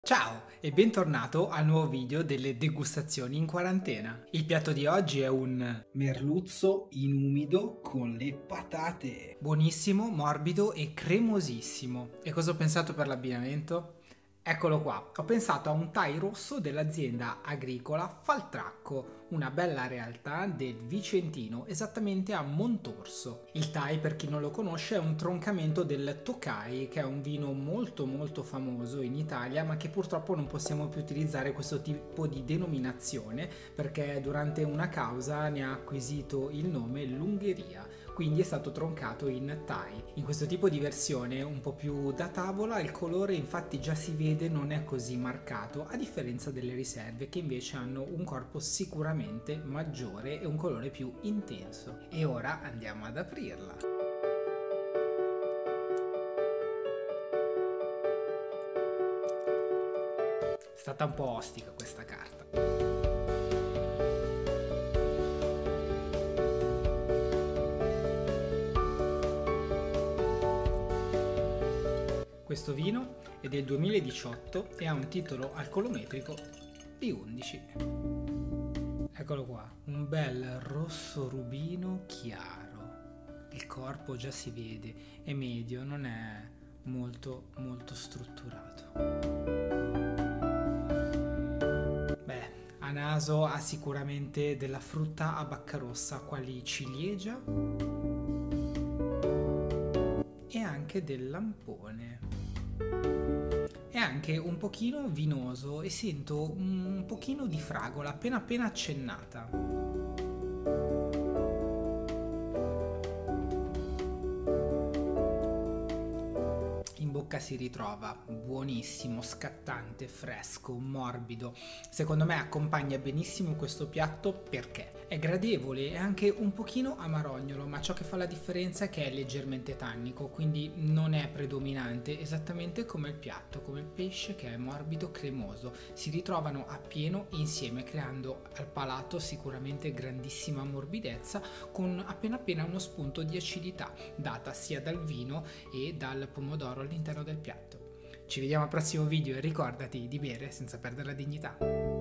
Ciao e bentornato al nuovo video delle degustazioni in quarantena. Il piatto di oggi è un merluzzo in umido con le patate. buonissimo, morbido e cremosissimo. E cosa ho pensato per l'abbinamento? Eccolo qua, ho pensato a un thai rosso dell'azienda agricola Faltracco, una bella realtà del Vicentino, esattamente a Montorso. Il thai, per chi non lo conosce, è un troncamento del Tokai, che è un vino molto famoso in Italia, ma che purtroppo non possiamo più utilizzare questo tipo di denominazione perché durante una causa ne ha acquisito il nome l'Ungheria, quindi è stato troncato in thai. In questo tipo di versione un po' più da tavola il colore infatti già si vede non è così marcato, a differenza delle riserve che invece hanno un corpo sicuramente maggiore e un colore più intenso. E ora andiamo ad aprirla. È stata un po' ostica questa carta. Questo vino è del 2018 e ha un titolo alcolometrico di 11. Eccolo qua, un bel rosso rubino chiaro. Il corpo già si vede, è medio, non è molto strutturato. Beh, a naso ha sicuramente della frutta a bacca rossa, quali ciliegia e anche del lampone. È anche un pochino vinoso e sento un pochino di fragola appena accennata. In bocca si ritrova buonissimo, scattante, fresco, morbido. Secondo me accompagna benissimo questo piatto perché è gradevole e anche un pochino amarognolo, ma ciò che fa la differenza è che è leggermente tannico, quindi non è predominante, esattamente come il piatto, come il pesce che è morbido, cremoso. Si ritrovano appieno insieme, creando al palato sicuramente grandissima morbidezza con appena uno spunto di acidità data sia dal vino e dal pomodoro all'interno del piatto. Ci vediamo al prossimo video e ricordati di bere senza perdere la dignità.